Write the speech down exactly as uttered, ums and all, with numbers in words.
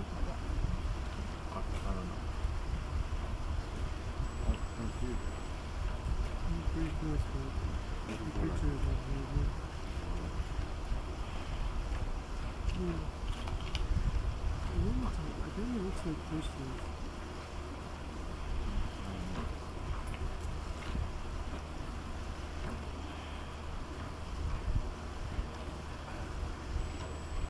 I, I don't know. I can't see it. Pretty close, but This the is what I picture is not very good. Hmm. It looks like, I think it looks like crystals.